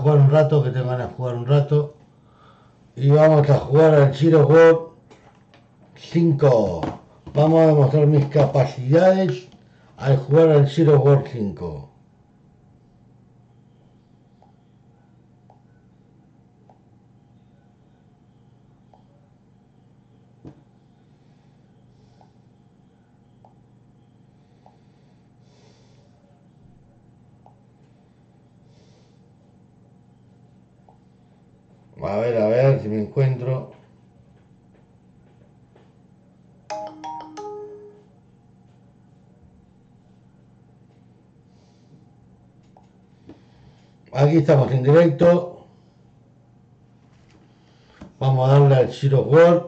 jugar un rato, que tengo ganas de jugar un rato. Y vamos a jugar al Gears of War 5. Vamos a demostrar mis capacidades al jugar al Gears of War 5. A ver si me encuentro. Aquí estamos en directo. Vamos a darle al Gears of War.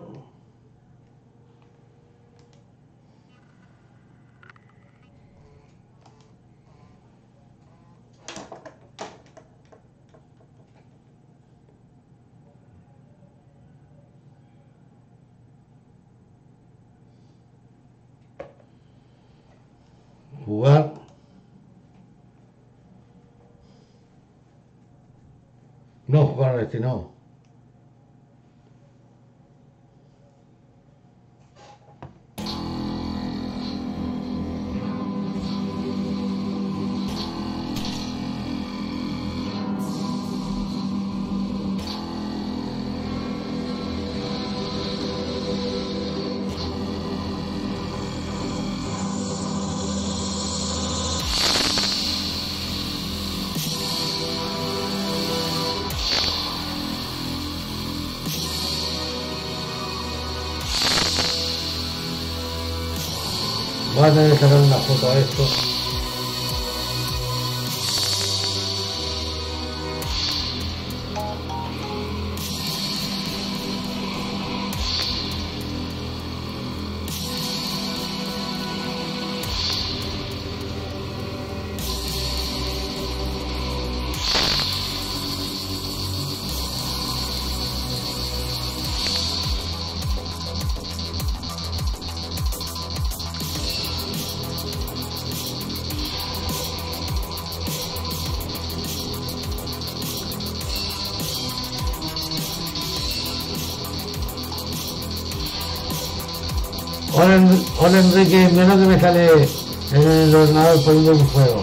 Jugar. No, jugar a este no. Voy a tener que sacar una foto a esto. Hola Enrique, mira lo que me sale en el ordenador poniendo un juego.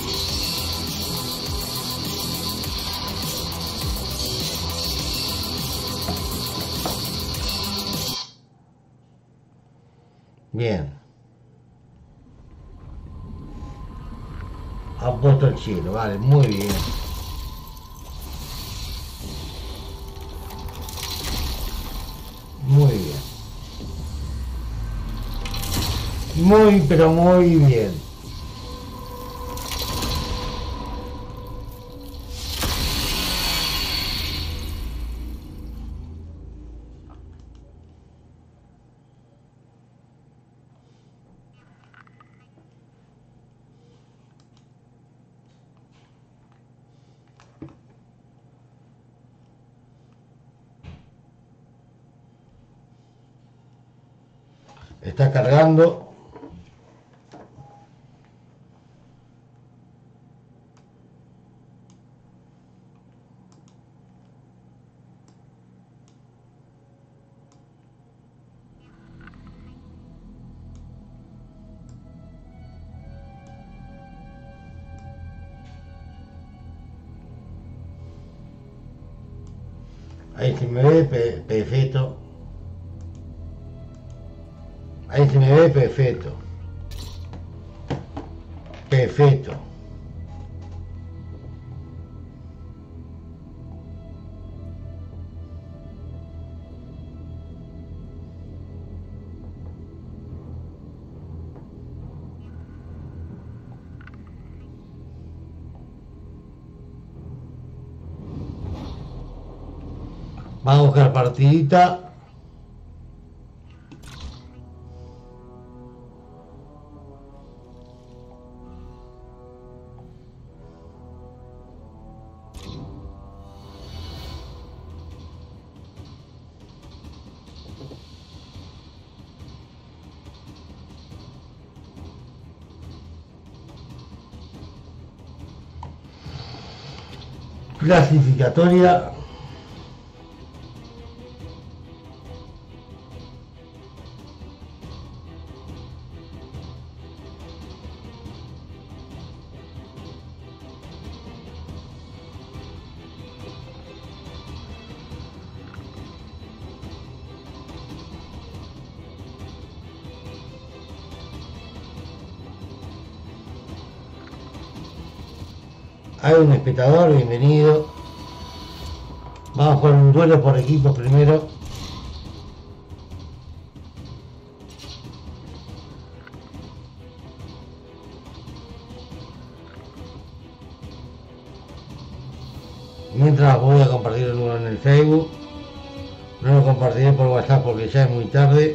Bien. Ha puesto el chino, vale, muy bien. Muy bien. Muy, pero muy bien. Está cargando. Ahí se me ve perfecto. Ahí se me ve perfecto. Perfecto. Vamos a buscar partidita. clasificatoria. Hay un espectador, bienvenido. Vamos a jugar un duelo por equipos primero. Mientras voy a compartir el número en el Facebook. No lo compartiré por WhatsApp porque ya es muy tarde.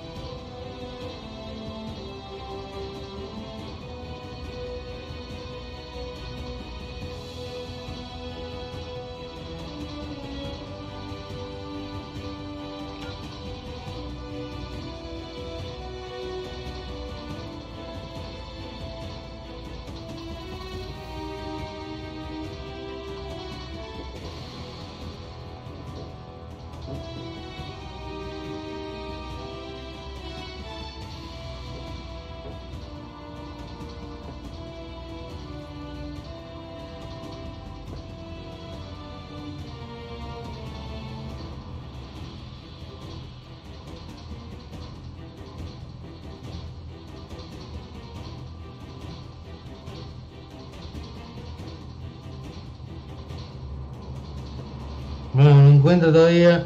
No lo encuentro todavía.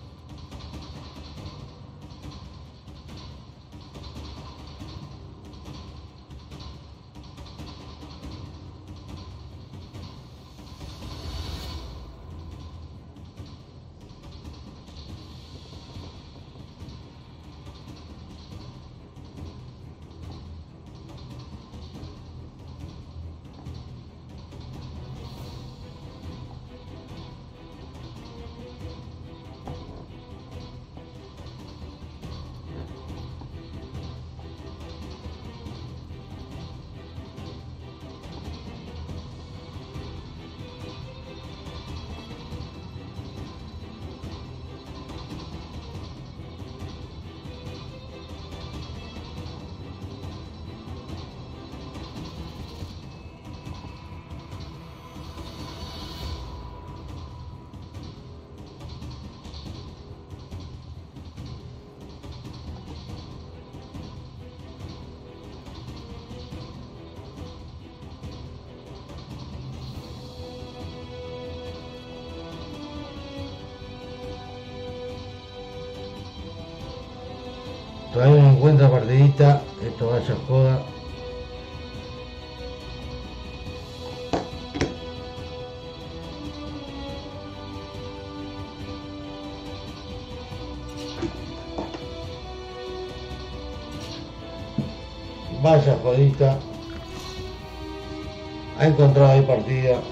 Todavía no encuentro partidita. Esto vaya joda. Vaya jodita. Ha encontrado ahí partida.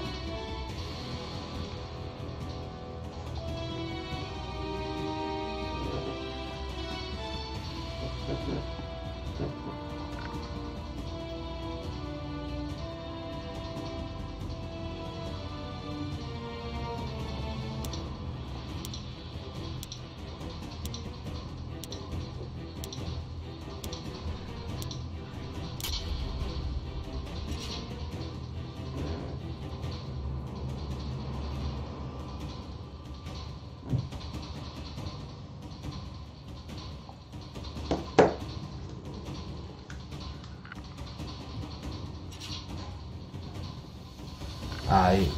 Ahí.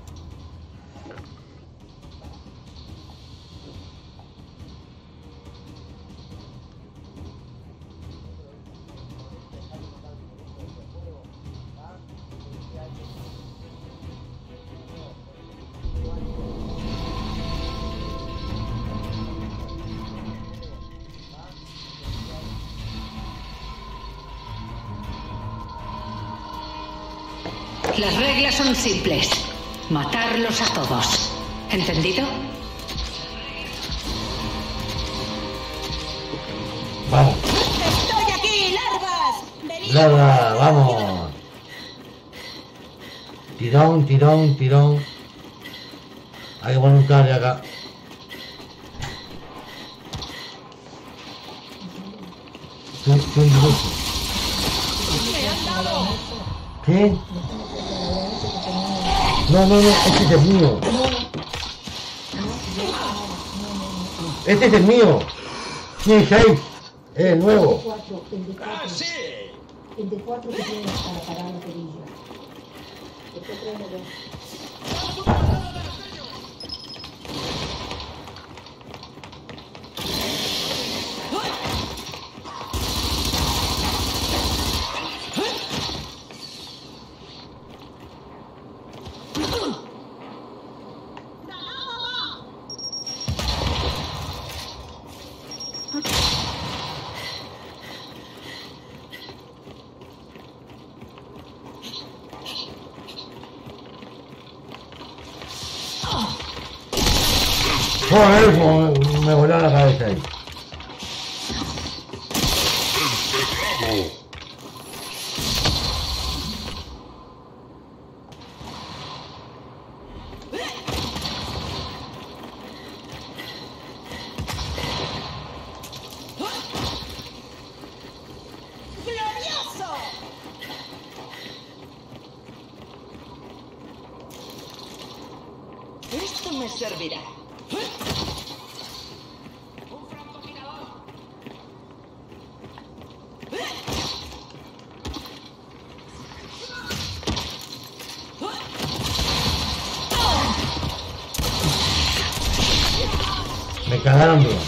Las reglas son simples. Matarlos a todos. ¿Entendido? Vamos. ¡Estoy aquí, larvas! ¡Venid! Larva, vamos. Tirón, tirón, tirón. Hay que poner un cable acá. ¿Quién dijo eso? ¿Quién? No, este es mío. Este es el mío. Sí, 6. Es el nuevo. El de 4 que tienes para parar la perilla. Después tráemelo. Joder, me voló la cabeza ahí. ¡Glorioso! Esto me servirá. Me cagaron bien.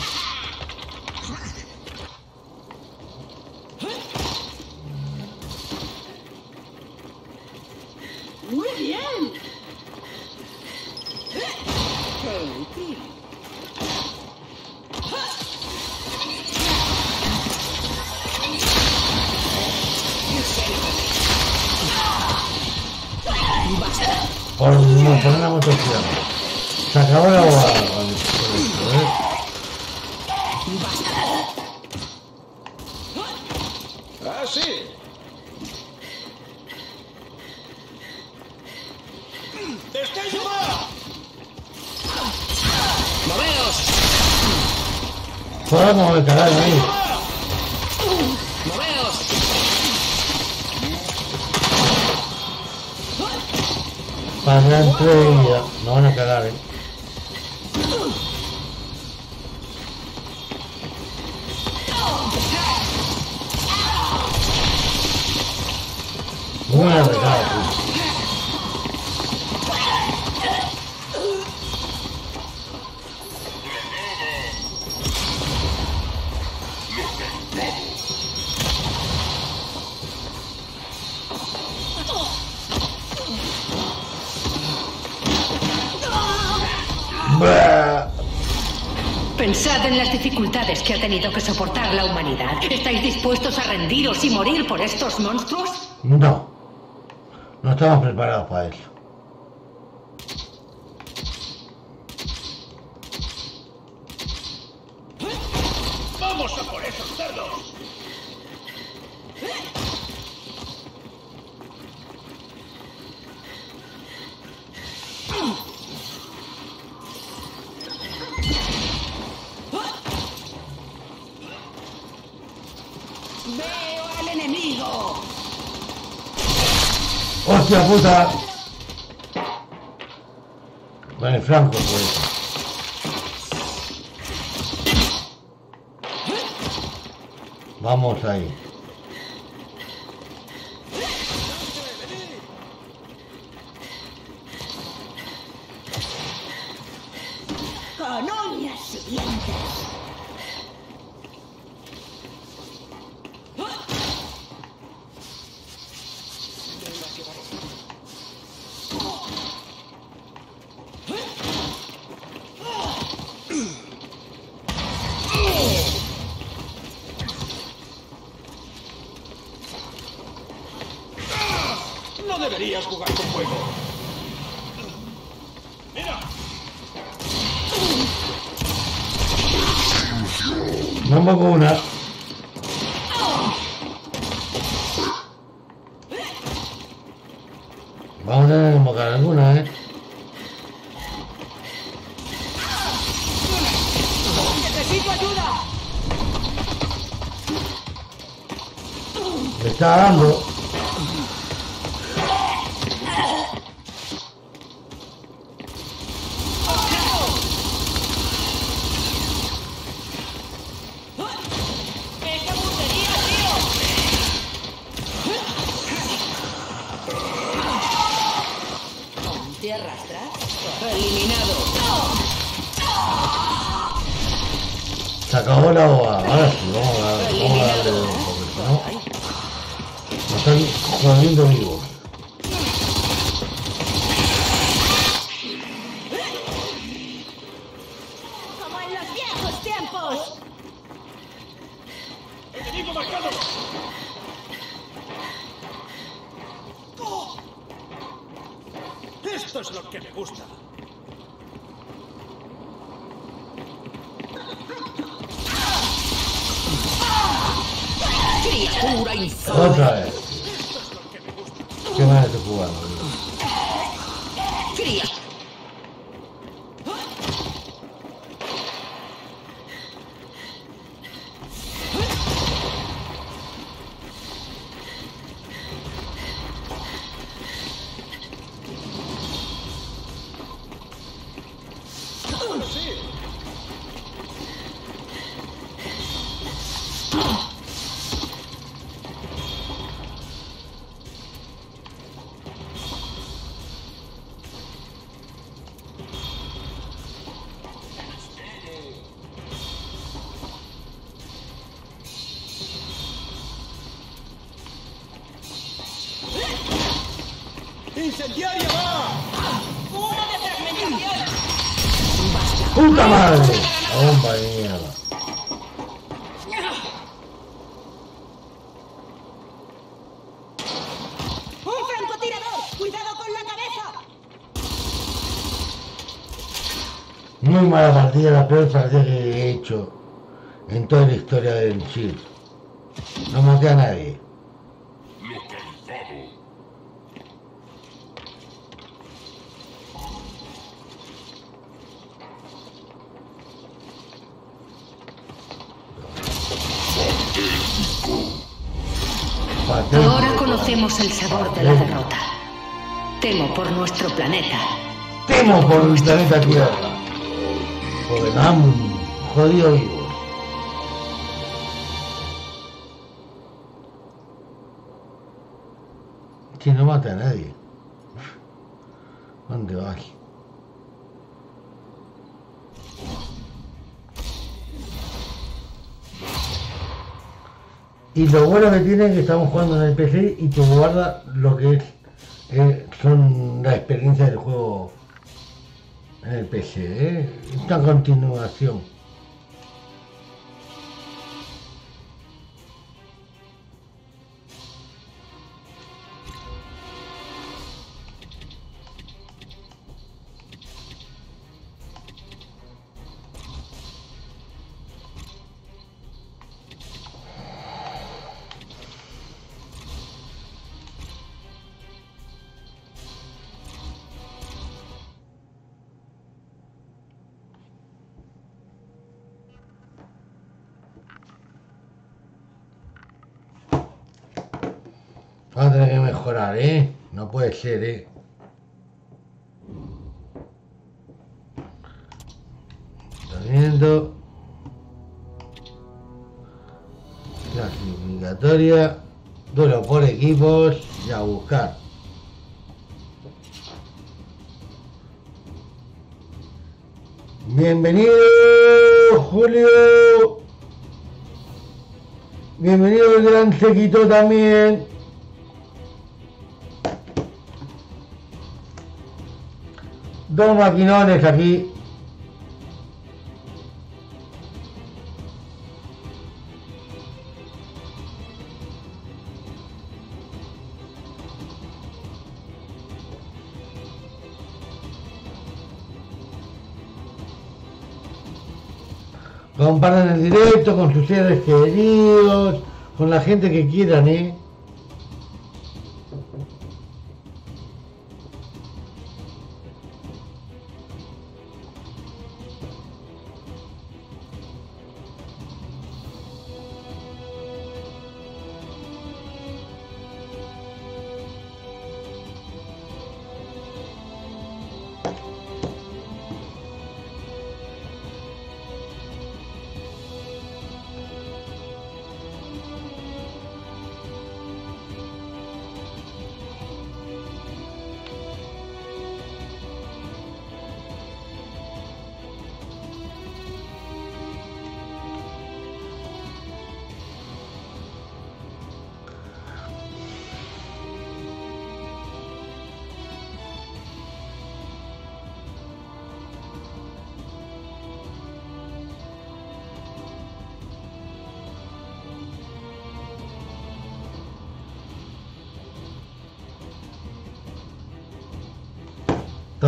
¡Muy bien! Por una motosierra. Se acabó la bobada con esto, Ah, sí. ¡Estáis mal! ¡Moveos! Joder, como me cagaron ahí. ¡Moveos! Para entre y ya. No van a cagar, Buena regada, tío. Bah. Pensad en las dificultades que ha tenido que soportar la humanidad. ¿Estáis dispuestos a rendiros y morir por estos monstruos? No. No estamos preparados para eso. ¡Vamos a por esos cerdos! ¡Veo al enemigo! ¡Hostia puta! Con el flanco, pues. Vamos ahí. ¡Con uñas y dientes! No deberías jugar con fuego. ¡Mira! No me pongo una. Vamos a tener que invocar alguna, está dando. ¡Esa puntería, tío! ¿Te arrastras? Eliminado. Se acabó la boda. Ahora sí, vamos a darle un poquito, ¿no? Nos están jodiendo vivos. ¡Como en los viejos tiempos! ¡Enemigo marcado! Esto es lo que me gusta. Criatura infame. Otra vez. ¿Qué más estoy jugando? Cría. ¡Incendiaria va! ¡Uno de fragmentación! ¡Puta madre! La bomba de mierda. ¡Un francotirador! ¡Cuidado con la cabeza! Muy mala partida, la peor partida que he hecho en toda la historia del Shield. No maté a nadie. Ahora conocemos el sabor de la derrota. Temo por nuestro planeta. Temo por mi planeta Tierra. Porque nos han jodido vivos. Si no mata a nadie. ¿Dónde vas? Y lo bueno que tiene es que estamos jugando en el PC y te guarda lo que es son la experiencia del juego en el PC, esta continuación. Va a tener que mejorar, no puede ser, Tratamiento. Clasificatoria. Duelo por equipos y a buscar. Bienvenido, Julio. Bienvenido el gran Sequito también. Dos maquinones aquí. Compartan el directo con sus seres queridos, con la gente que quieran,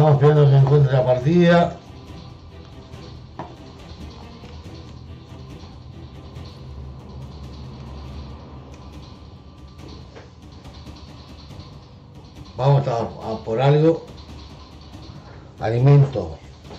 Estamos esperando que encuentre la partida. Vamos a por algo. Alimento.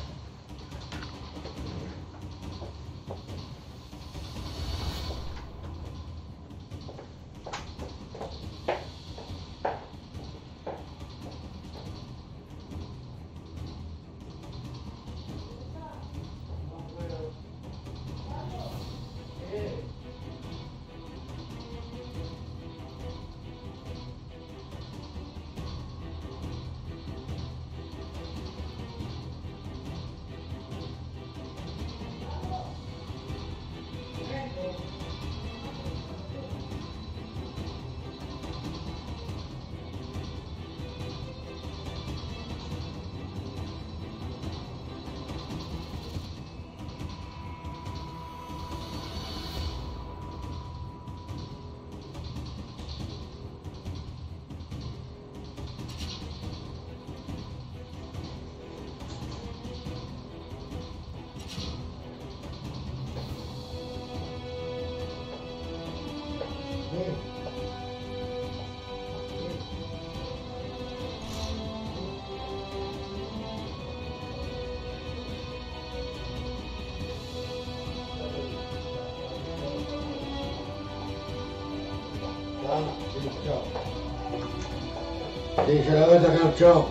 Sí, se la voy a sacar, chao.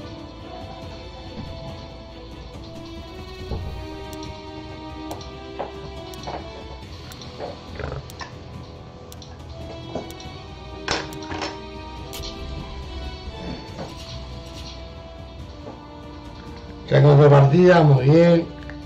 Ya encontré partida, muy bien.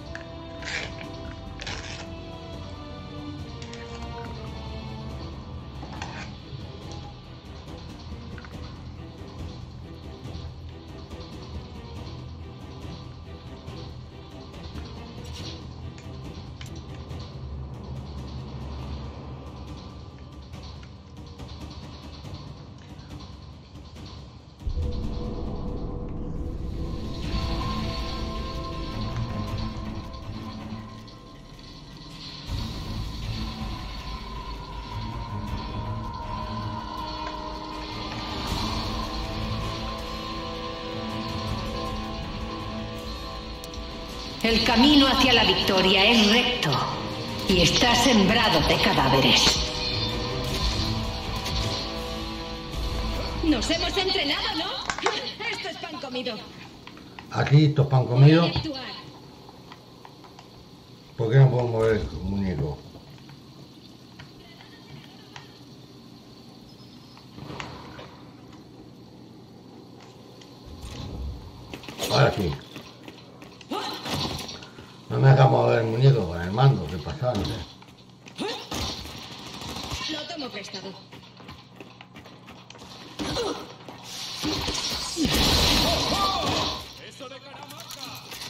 El camino hacia la victoria es recto y está sembrado de cadáveres. Nos hemos entrenado, ¿no? Esto es pan comido. Aquí estos pan comido. Voy a actuar. ¿Por qué no puedo mover el muñeco? Ahora sí. No me deja mover el muñeco con el mando, ¿qué pasa? No sé. Lo tomo prestado. ¡Eso de Caramarca!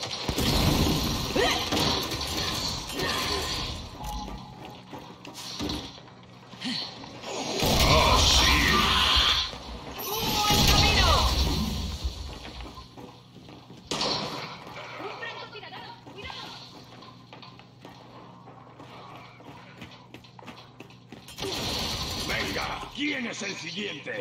¡Venga! ¿Quién es el siguiente?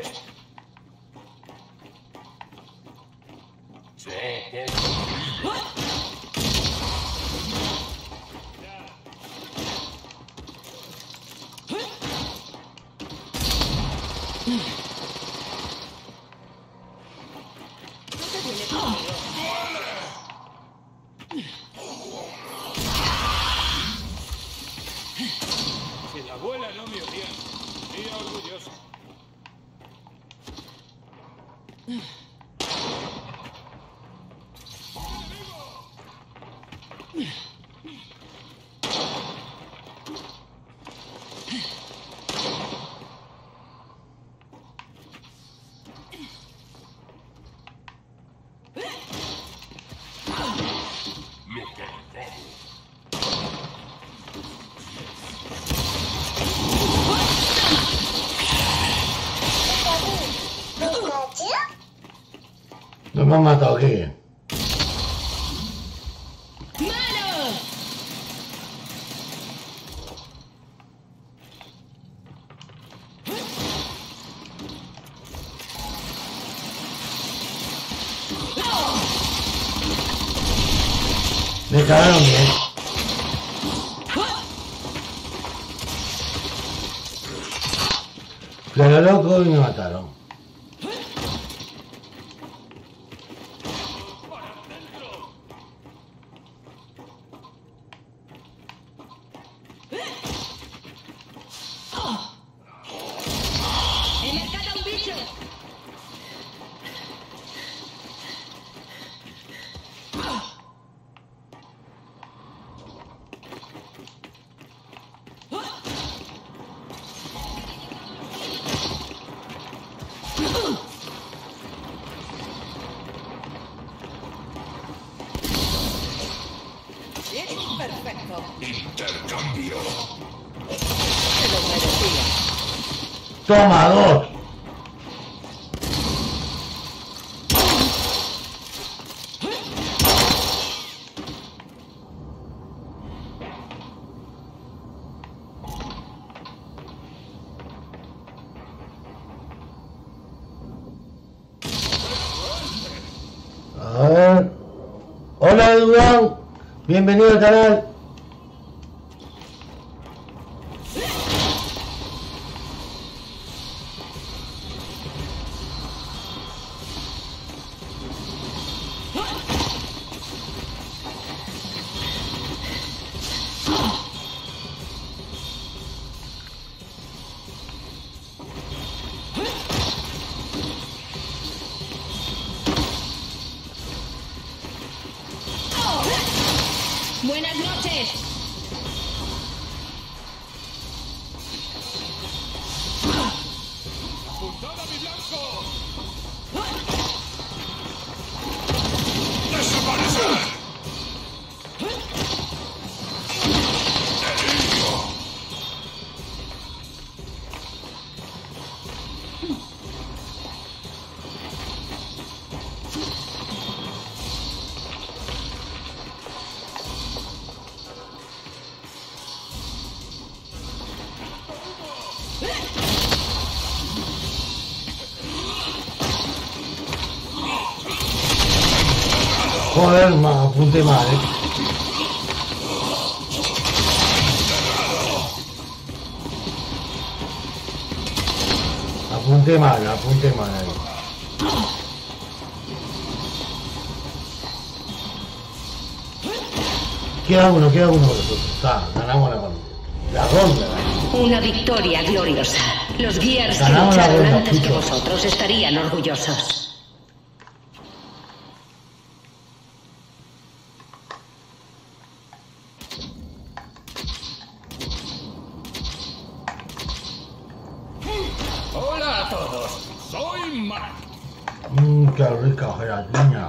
Si la abuela no me odiara, sería orgullosa. No me han matado aquí. Me cagaron bien. Fui a lo loco y me mataron. ¡He marcado a un bicho! Perfecto. Intercambio. Se lo merecía. Toma dos. A ver. Hola Durán, bienvenido al canal. ¡Buenas noches! ¡Apuntad a mi blanco! ¡Desaparecer! ¡Delirio! Joder, me apunté mal, Apunté mal ahí. Queda uno de nosotros. Está, ganamos la ronda. Una victoria gloriosa. Los Gears que Ganamos la lucharon ronda, antes que chicos. vosotros estarían orgullosos. Hola a todos, soy Mark. Qué rica gelatina.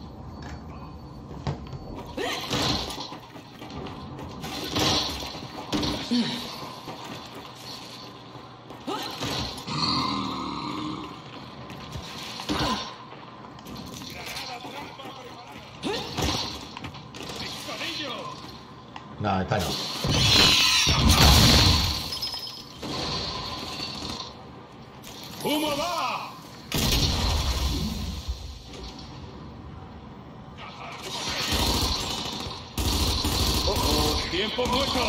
No, esta no. ¡Humo va! ¡Tiempo muerto!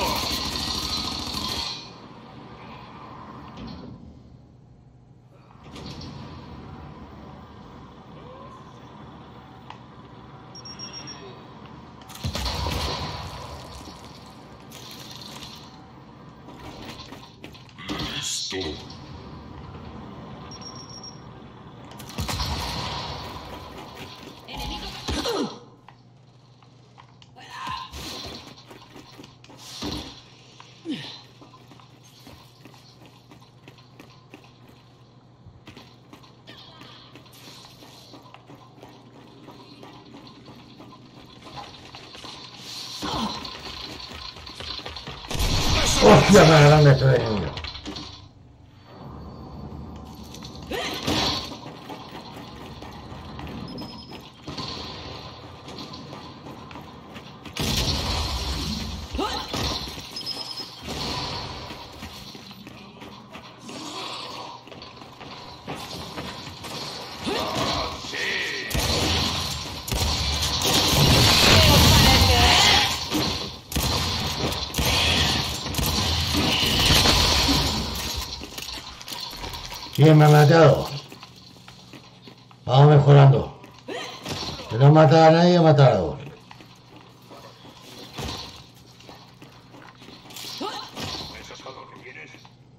Listo. Hostia, más grande esto de niño. ¿Quién me ha matado? Vamos mejorando. Si no mata a nadie, matar a dos. ¿Eso es todo lo que quieres?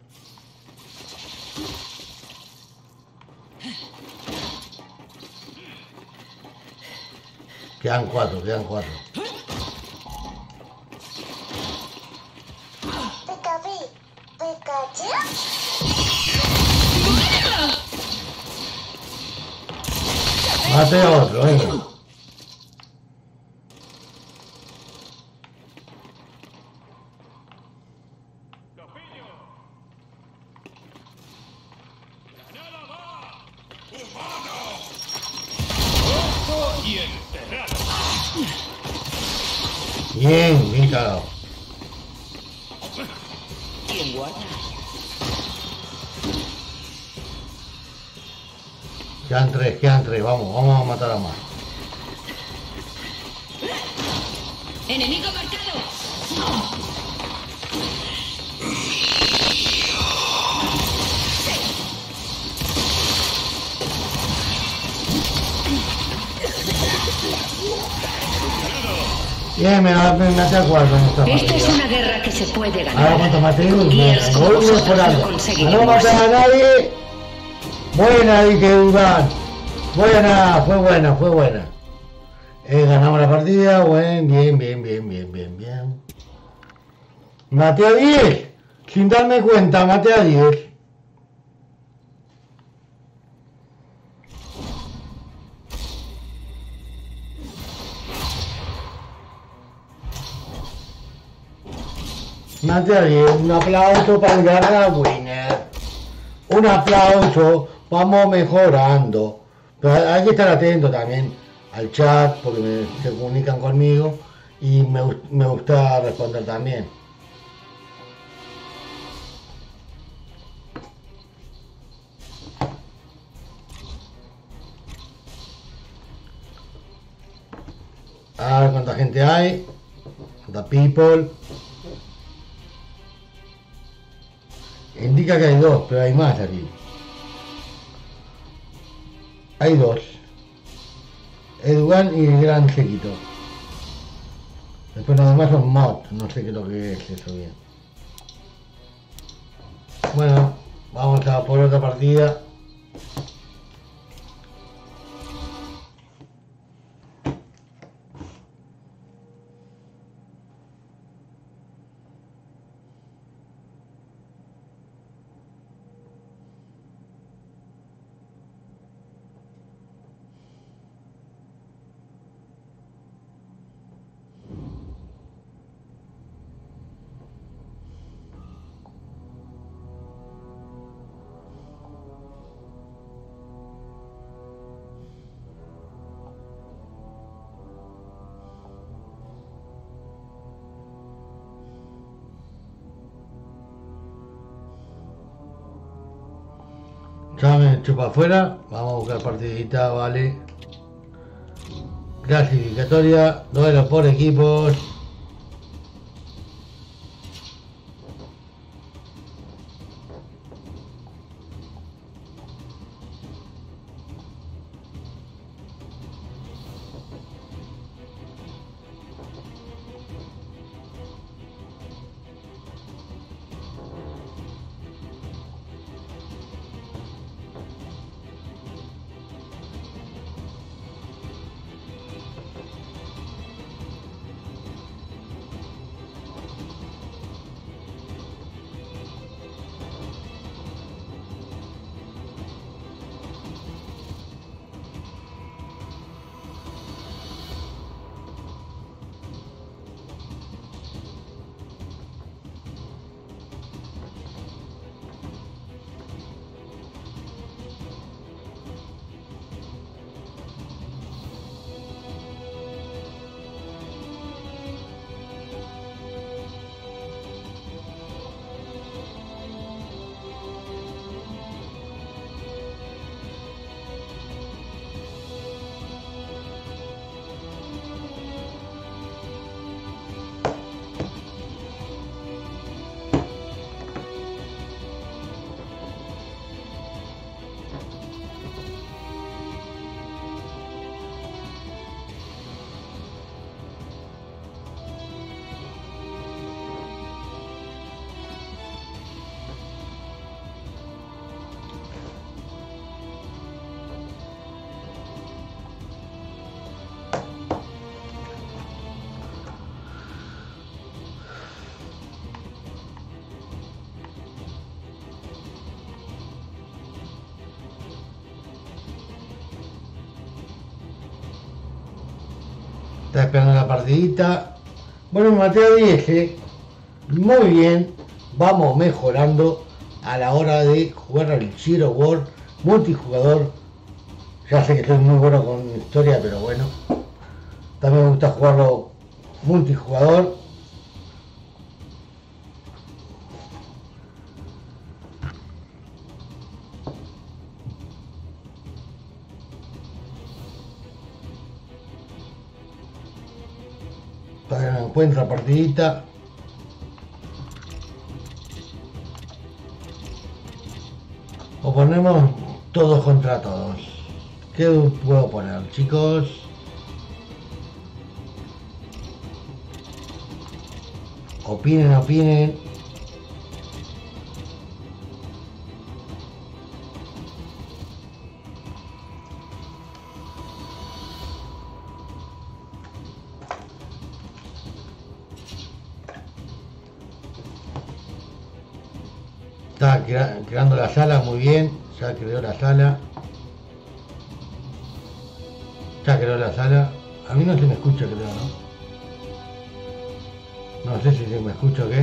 Quedan cuatro, quedan cuatro. Mate a otro, venga. Y enterrado. Bien, bien cagado. ¿Quién guarda? Quedan tres, vamos a matar a más. ¡Enemigo marcado! Bien, me maté a cuatro en esta Esta es partida. una guerra que se puede Ahora ganar. cuánto maté, Guías como voy vosotros mejorando. lo A no conseguiremos. matar a nadie. Buena, dije Iván. Buena, fue buena. Ganamos la partida, bien. Maté a 10. Sin darme cuenta, maté a 10. Maté a 10. Un aplauso para el Garra Winner. Un aplauso. Vamos mejorando. Pero hay que estar atento también al chat porque se comunican conmigo y me gusta responder también. A ver cuánta gente hay. The people. Indica que hay dos, pero hay más aquí. Hay dos. Edwan y el gran Sequito. Después los demás son mods, no sé qué es lo que es eso bien. Bueno, vamos a por otra partida. Ya me echo para afuera, vamos a buscar partidita, vale. Clasificatoria, duelo por equipos. Está esperando la partidita. Bueno, maté a 10, Muy bien. Vamos mejorando a la hora de jugar al Gears of War multijugador. Ya sé que estoy muy bueno con historia, pero bueno. También me gusta jugarlo multijugador. Todavía no encuentro partidita. O ponemos todos contra todos. ¿Qué puedo poner, chicos? Opinen, opinen. Está creando la sala, muy bien. Ya creó la sala. Ya creó la sala. A mí no se me escucha, creo, ¿no? No sé si se me escucha o qué.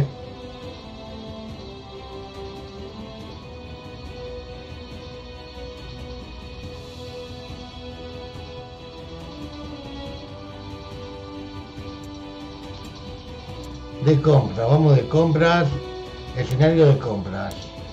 De compras, vamos de compras. Escenario de compras.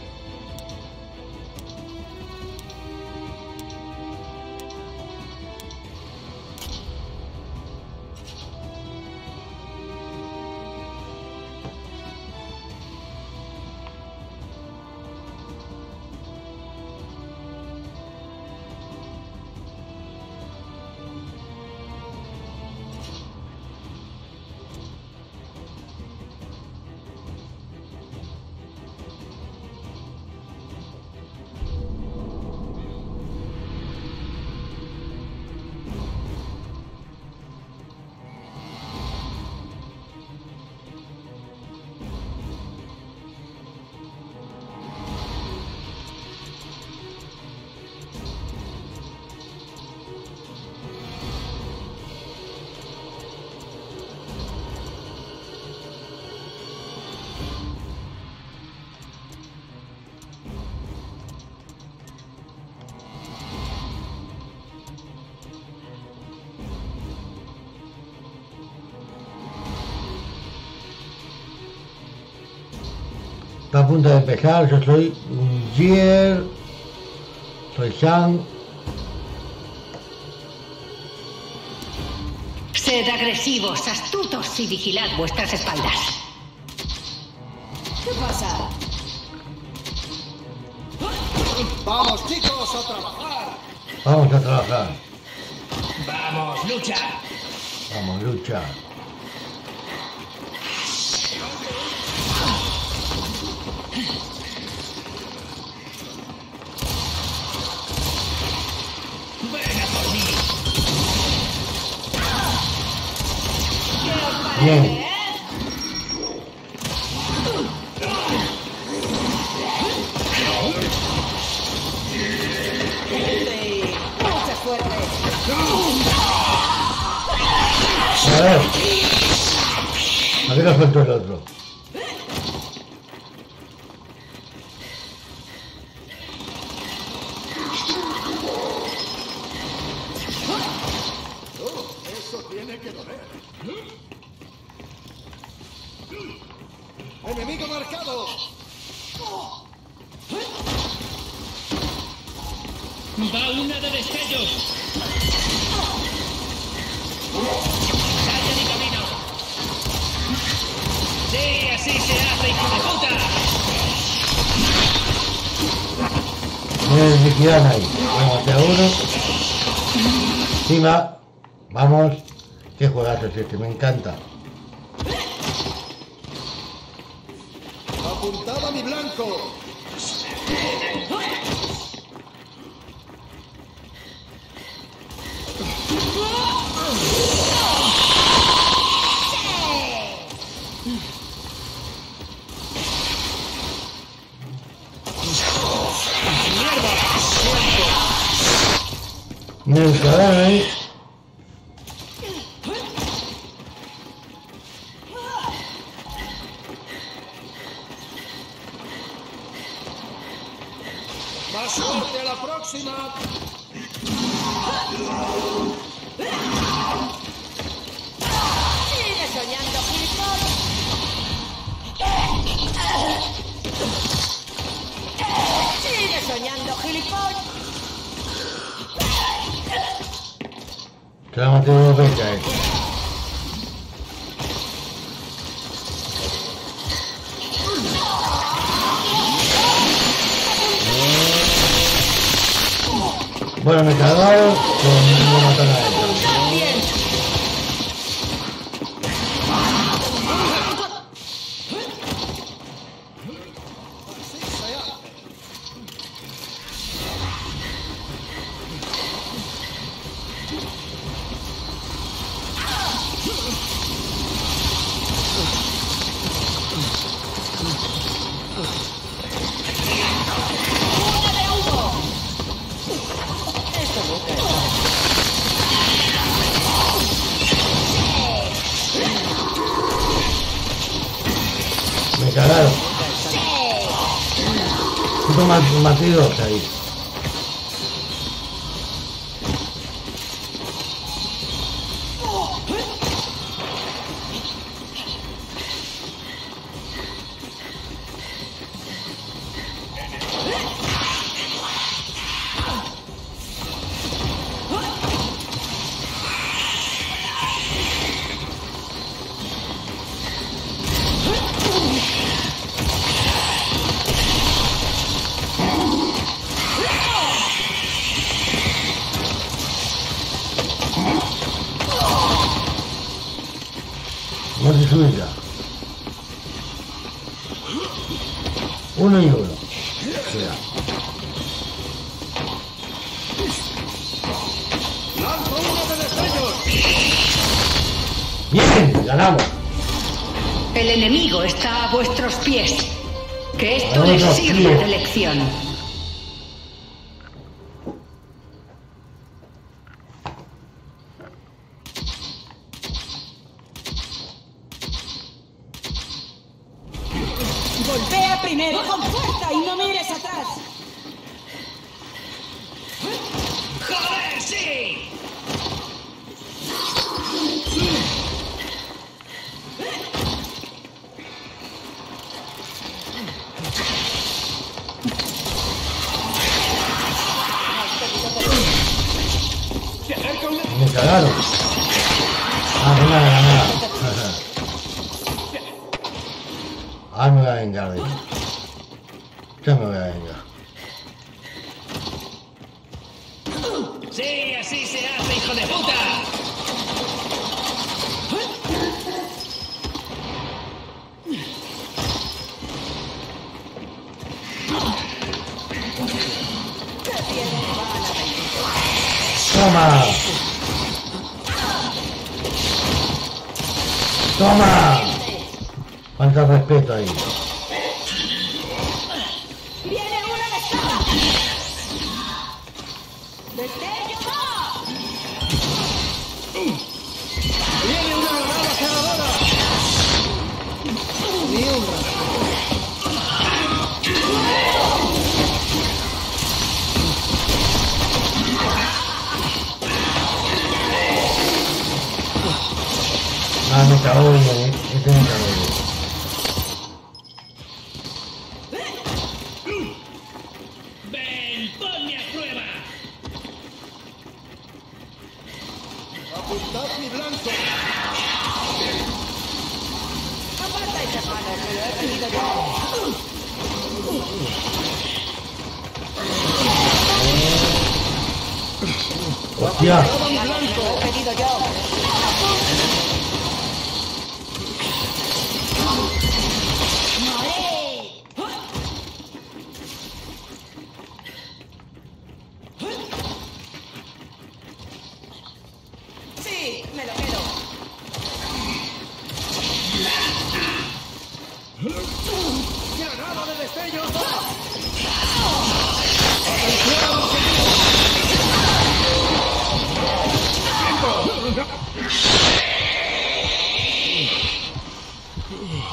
Está a punto de empezar. Yo soy Gier. Soy Sam. Sed agresivos, astutos y vigilad vuestras espaldas. ¿Qué pasa? ¡Vamos, chicos, a trabajar! Vamos a trabajar. ¡Vamos, lucha! Vamos, lucha. ¡Ven a por mí! Bien. Sí, mucha suerte. A ver. A ver, lo suelto el otro. Eso tiene que doler. ¡Enemigo marcado! ¡Va una de destellos! ¡Sal de mi camino! ¡Sí, así se hace, hijo de puta! Me liquidan ahí. Vamos a uno. Encima. Vamos. Qué juegazo es este, me encanta. ¡Apuntad a mi blanco! Me encaran ahí. ¡Más suerte a la próxima! ¡Sigue soñando, gilipollas! ¡Sigue soñando, gilipollas! Te la maté dos veces. Bueno, me cagaron, pero no me matan a él. Me cagaron. Puto matidos ahí. No se sube ya. Uno y uno. Cuidado. ¡Lanzo uno de destellos! Bien, ganamos. El enemigo está a vuestros pies. Que esto A les vuestros sirva pies. de lección. Golpea primero con fuerza y no mires atrás. ¡Joder, sí! Me cagaron. Ah, no nada, nada. Ah, me voy a vengar de ellos. Ya me voy a vengar. ¡Sí, así se hace, hijo de puta! ¡Toma! ¡Toma! Falta respeto ahí. ¡Viene una de espada! ¡Destello va! ¡Viene una granada cegadora! Ni una. Ah, me cagó bien, este me cagó bien. ¡Ven, ponme a prueba! ¡Apuntad mi blanco! Aparta esa mano, que lo he pedido yo. ¡Hostia! Lo he pedido yo. Sí, me lo quedo. ¡Granada de destellos!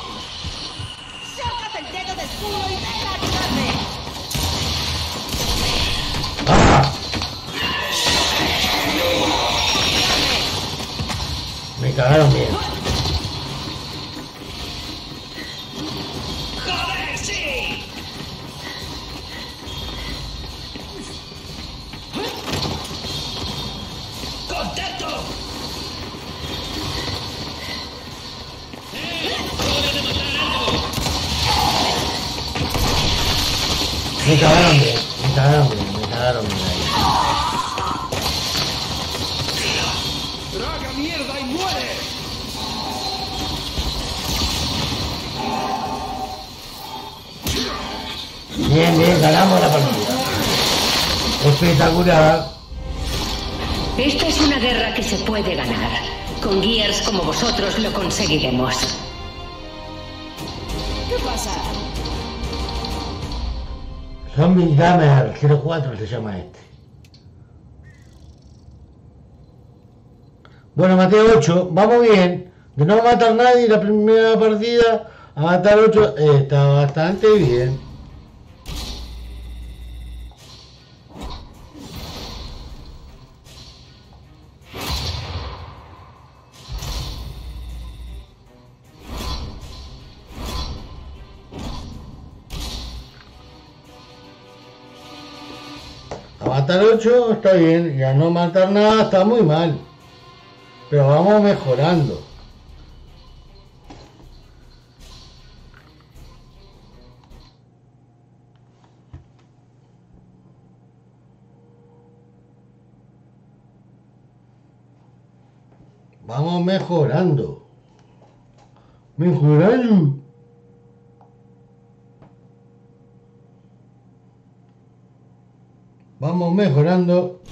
¡Sácate el dedo del culo y ven a ayudarme! cagaron bien. ¡Joder, sí! ¡Contacto! ¡Hora de matar algo! Me cagaron bien, me cagaron bien, me cagaron bien ahí. ¡Traga mierda y muere! Bien, bien, ganamos la partida. Espectacular. Esta es una guerra que se puede ganar. Con Gears como vosotros lo conseguiremos. ¿Qué pasa? Zombie Gamer 04 se llama este. Bueno, maté 8, vamos bien. De no matar nadie la primera partida a matar 8 está bastante bien. A matar 8 está bien, y a no matar nada está muy mal. Pero vamos mejorando. Vamos mejorando. Mejorando. Vamos mejorando.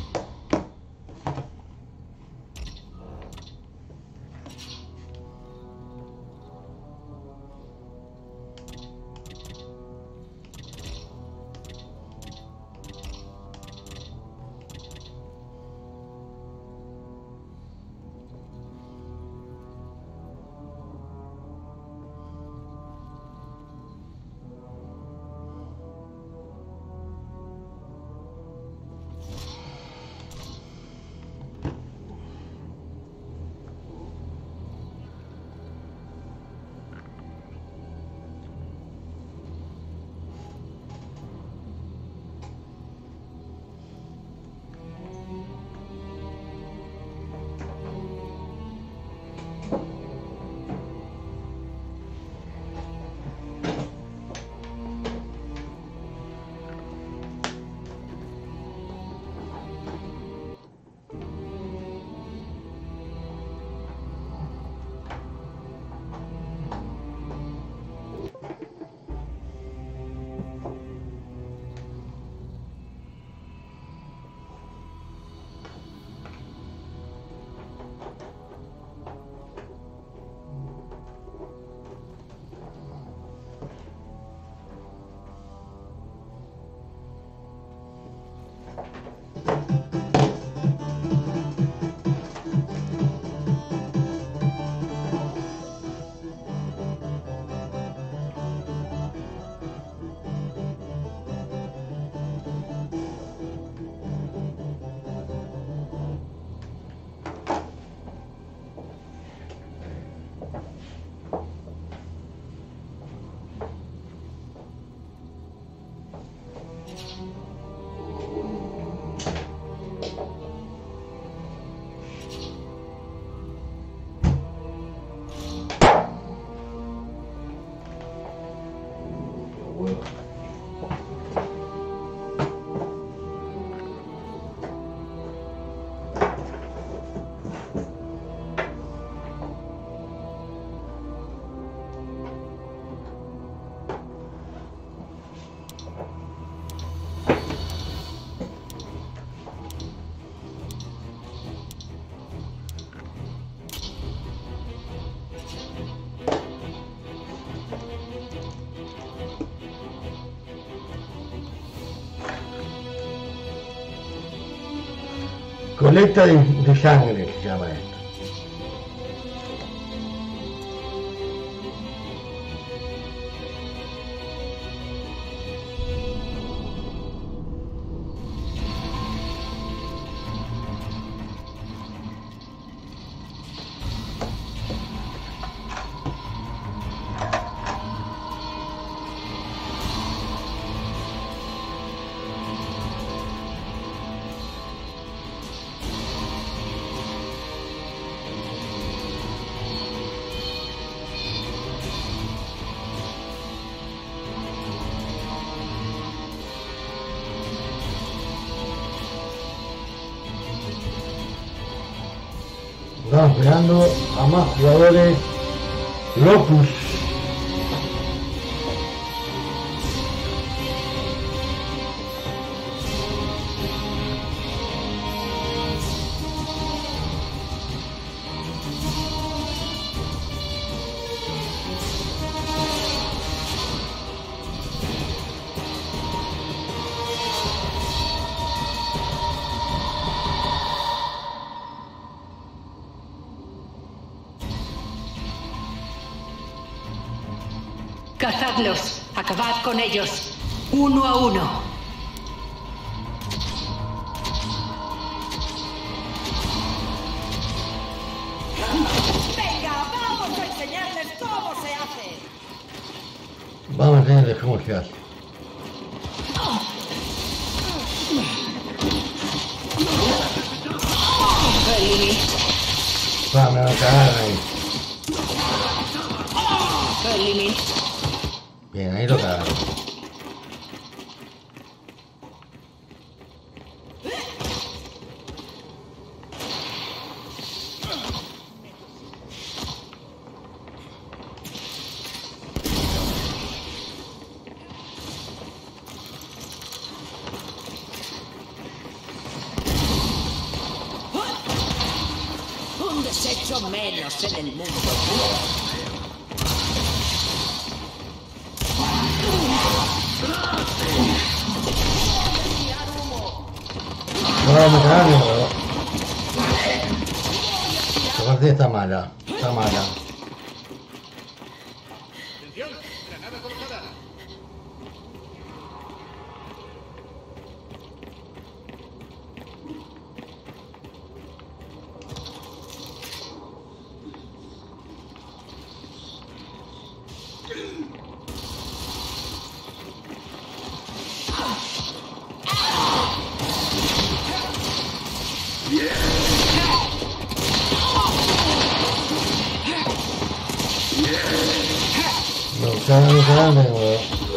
Colecta de sangre se llama esto. Estamos esperando a más jugadores. Locus. Cazadlos, acabad con ellos, 1 a 1. Venga, vamos a enseñarles cómo se hace. Vamos a enseñarles cómo se hace. Va, me va a cagar ahí. Bien, ahí lo cagaron. Un desecho menos en el mundo. No, me cagaron. Esta partida está mala. Está mala. Atención, granada colocada. Me cagaron de nuevo.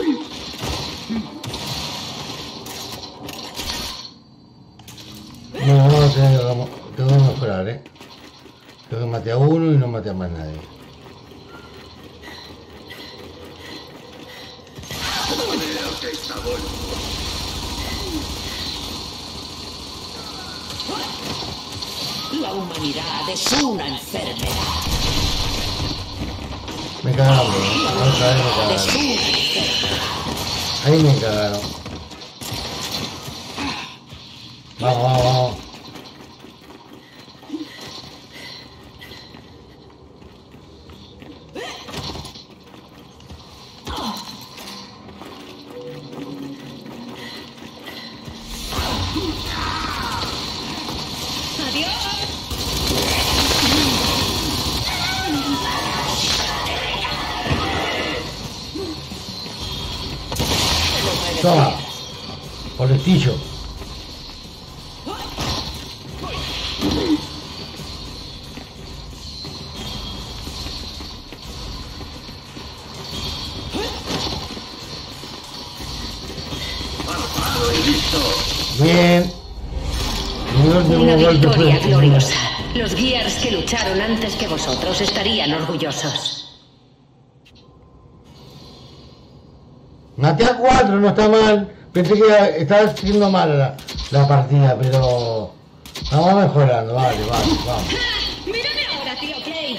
No, no, tengo que mejorar, Creo que maté a uno y no maté a más nadie. La humanidad es una enfermedad. Me cagaron, otra vez me cagaron. Ahí me cagaron. Vamos, vamos, vamos. Toma, por el tillo. Bien. Una victoria gloriosa. Los Gears que lucharon antes que vosotros estarían orgullosos. Maté a 4, no está mal. Pensé que estaba haciendo mal la partida, pero vamos mejorando. Vale, vamos. ¡Mírame ahora, tío Clay!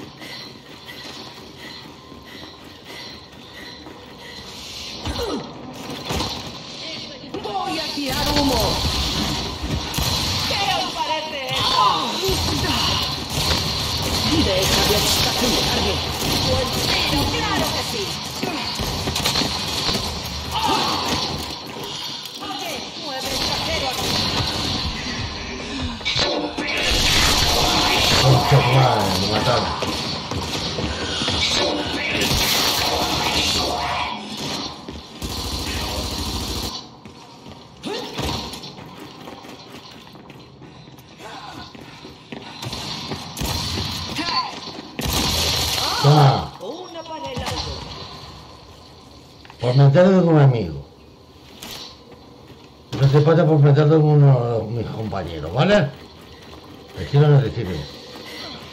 Voy a tirar humo. ¿Qué os parece eso? Deja de obstacularme. Buen tiro, claro que sí. Oye, mueve el trasero aquí. Concha tu madre, me mataron. Toma. Una para el algo. Por meterlo con un amigo. No te pasa por meterlo con uno de mis compañeros, ¿vale? ¿Te sirve o no te sirve?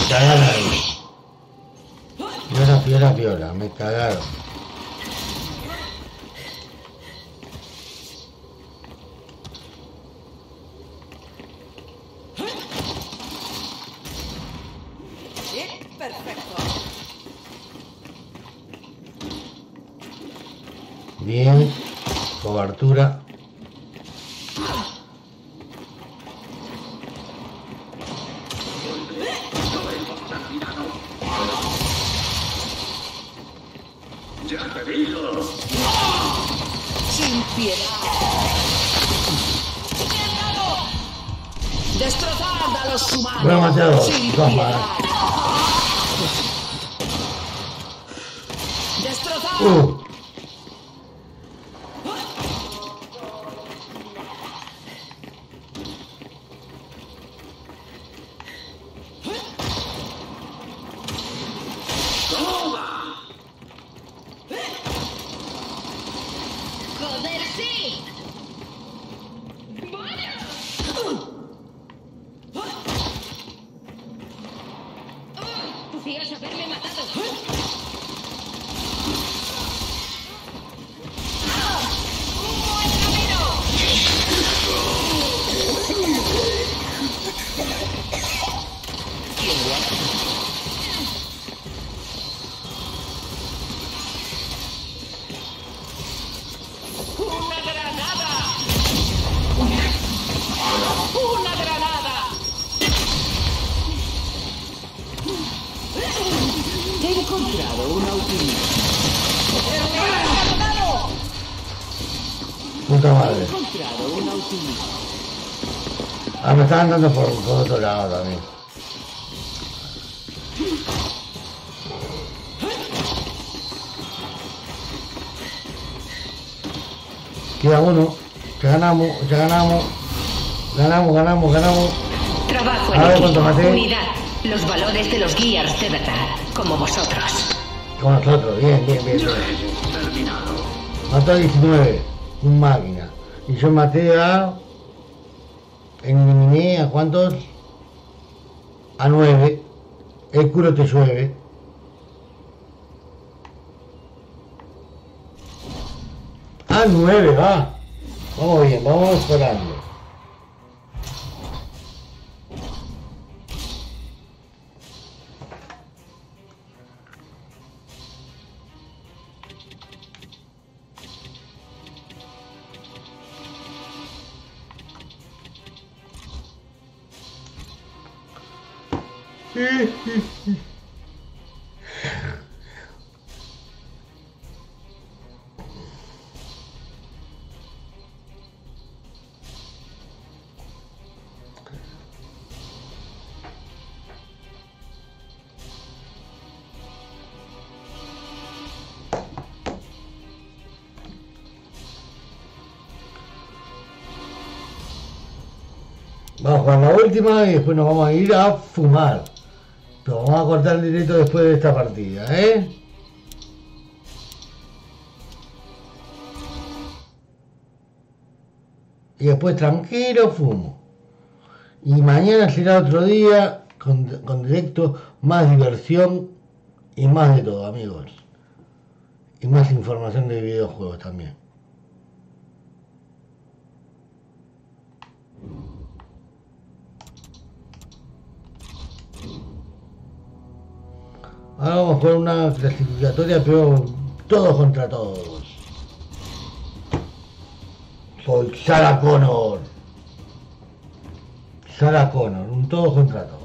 cagaron ahí. Piola, me cagaron. Perfecto. Bien, cobertura. Sin piedad. Destrozad a los humanos. Bueno, Mateo, Sin toma. piedad. Destrozad. ¡Joder, sí! ¡Vaya! Podías haberme matado. ¡Una granada! ¡Una granada! He encontrado una utilidad. ¡Pero me has encontrado! Puta He madre. encontrado una utilidad. Ah, me estaban dando por otro lado también. Queda uno. Ganamos. Ganamos. Trabajo A ver, en ¿cuánto equipo. maté? Unidad. Los valores de los Gears de verdad, como vosotros. Con nosotros, bien. Mató a 19. Un máquina. Y yo maté a... Eliminé a cuántos? A 9. El culo te llueve. A 9, va. Vamos bien, vamos mejorando. Vamos a jugar la última y después nos vamos a ir a fumar. Pero vamos a cortar el directo después de esta partida, ¿eh? Y después tranquilo fumo. Y mañana será otro día con directo, más diversión y más de todo, amigos. Y más información de videojuegos también. Ahora vamos a jugar una clasificatoria, pero todos contra todos. Soy Sarah Connor. Un todos contra todos.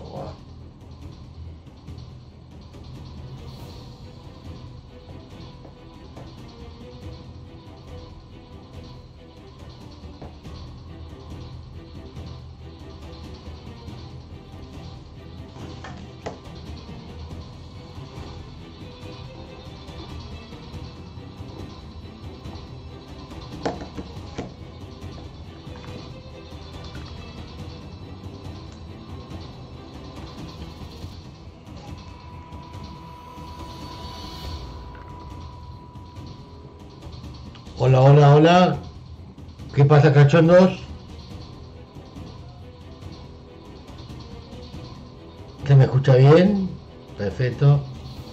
Hola. ¿Qué pasa, cachondos? ¿Se me escucha? escucha bien? Perfecto.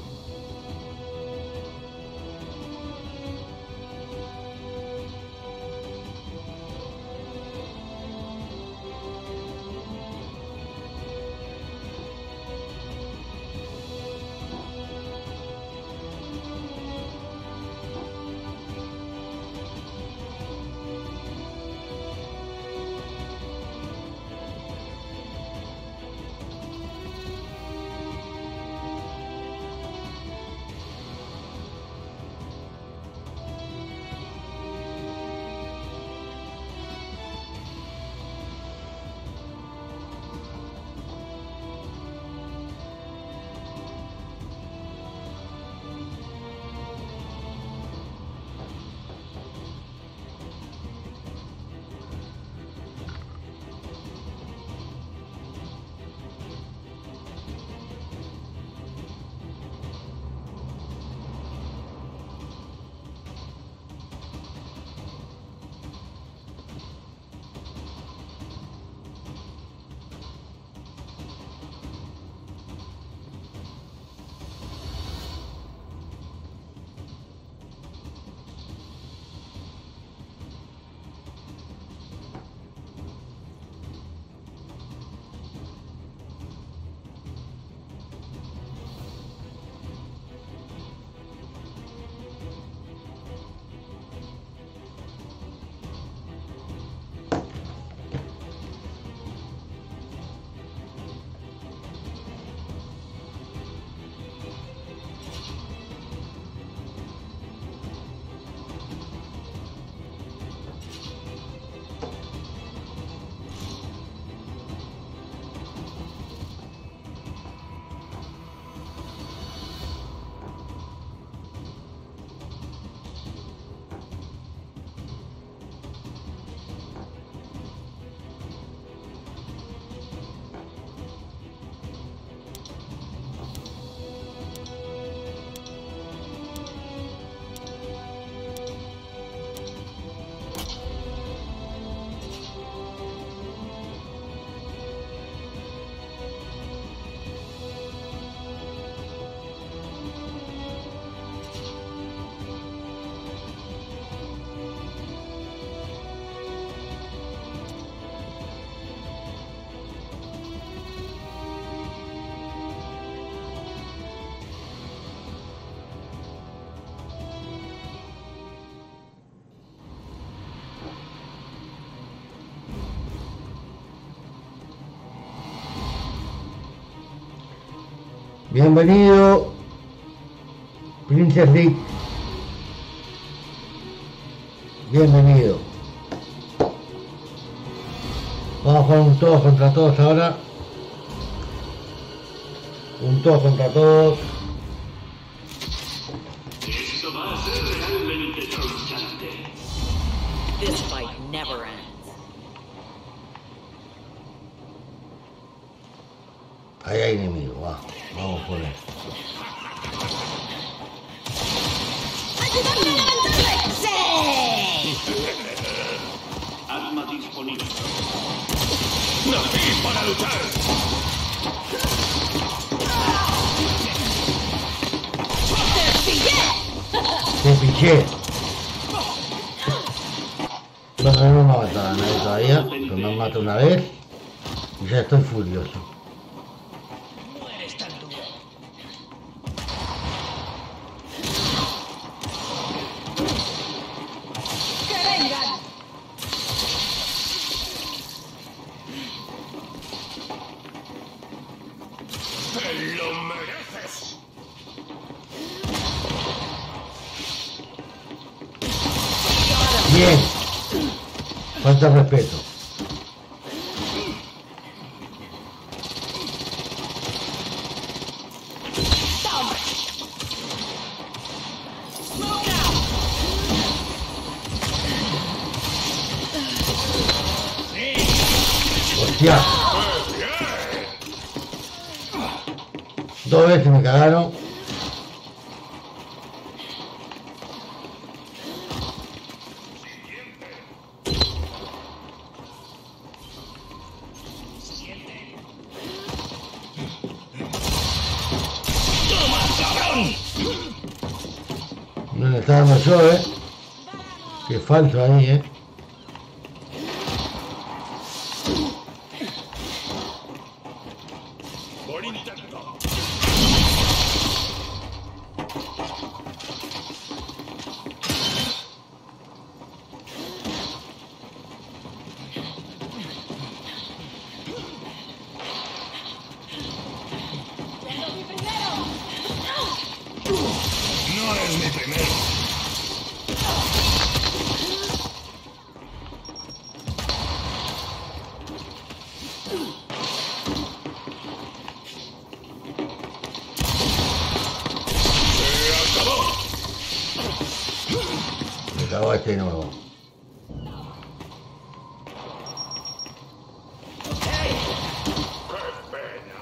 Bienvenido, Princess League. Bienvenido. Vamos a jugar un todos contra todos ahora. Un todos contra todos. Esto va a ser realmente tronchante. This fight never ends. Ahí hay enemigo, va. Vamos por él. ¡Ayúdame a levantarme! ¡Sí! Arma disponible. ¡Nací para luchar! ¡Te pillé! Te piché. Bueno, no me ha matado a nadie todavía, pero me han matado una vez y ya estoy furioso. Bien, falta respeto. Hostia. Dos veces me cagaron. Me está dando yo, que falta ahí, Por intento. No es mi primero. Se acabó. Me cago este nuevo. ¡Qué pena!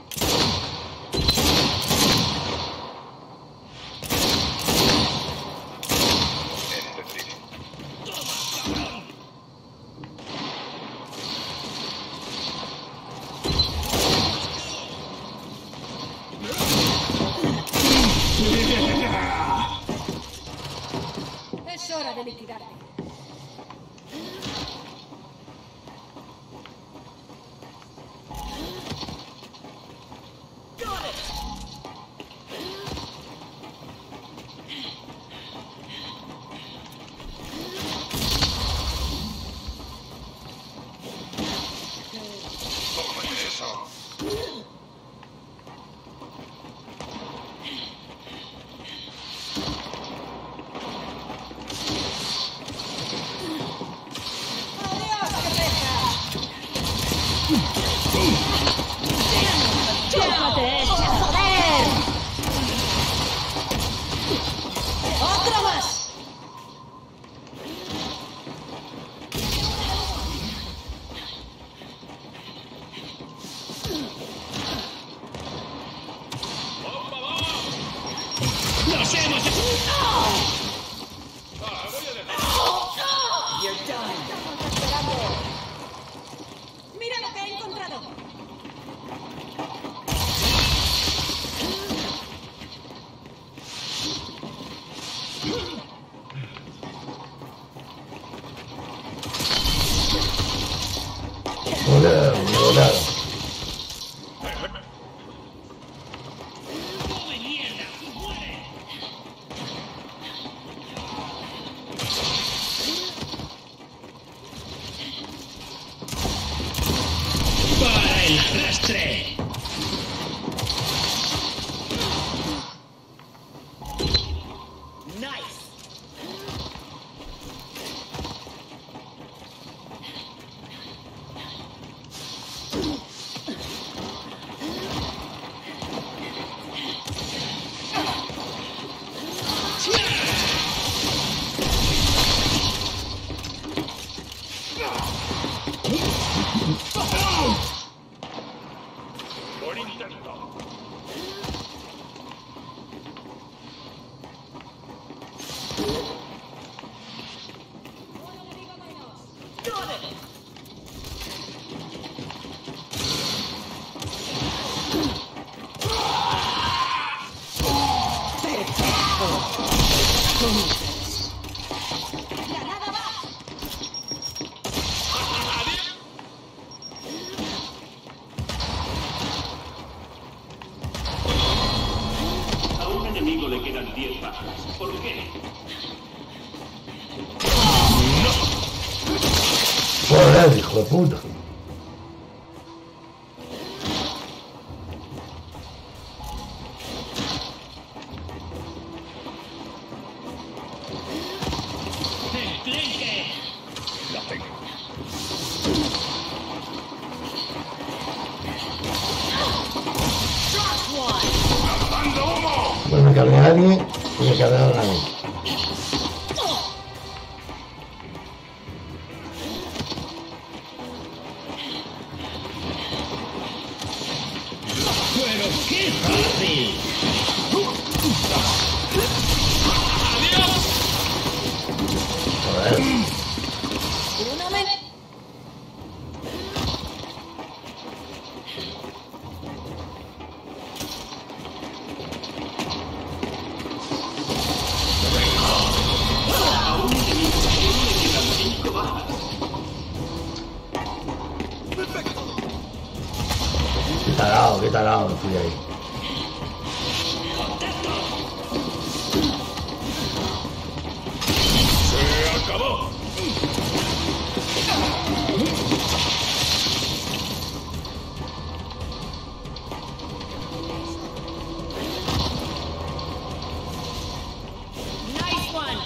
Es hora de liquidarte. Tómate eso. ¡Chúpate esa! ¡Joder! ¡Otra más! ¡Nos hemos... ¡Mira lo que he encontrado! Volado. ¡Para el arrastre! Nice. Por intento. A un enemigo le quedan 10 bajas. ¿Por qué? Joder, hijo de puta. ¡Enclenque! La tengo. ¡Lanzando humo! Pues me cargué a alguien y me cargaron a mí. ¡Pero qué fácil! Joder. ¡Una vez! carajo me fui ahí. ¡Se acabó! Nice one.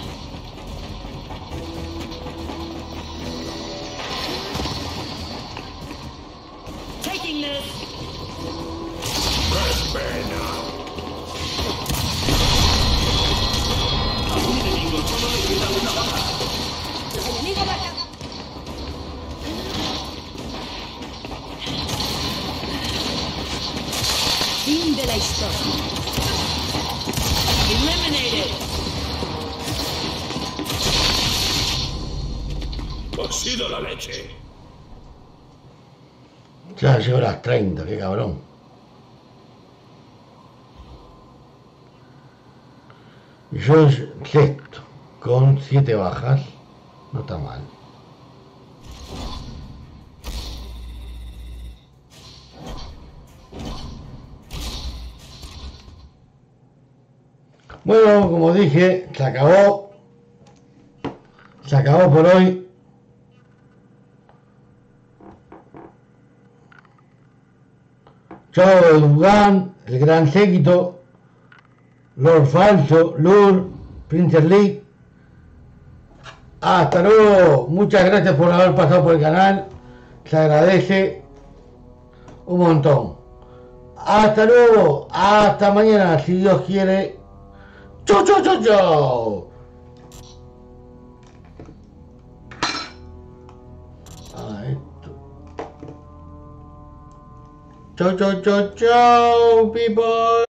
Taking this. ¡Qué pena! Enemigo marcado. Fin de la historia. Eliminated. ¡Ha sido la leche! Ya llegó las 30, qué cabrón. Y yo sexto, con 7 bajas. No está mal. Bueno, como dije, se acabó. Se acabó por hoy. Chao de Dugan, el gran séquito, Lord Falso, Lur, Princess League. Hasta luego. Muchas gracias por haber pasado por el canal. Se agradece un montón. Hasta luego. Hasta mañana, si Dios quiere. ¡Chau, chau, chau, chau! Esto. Chau, chau, chau, chau, people.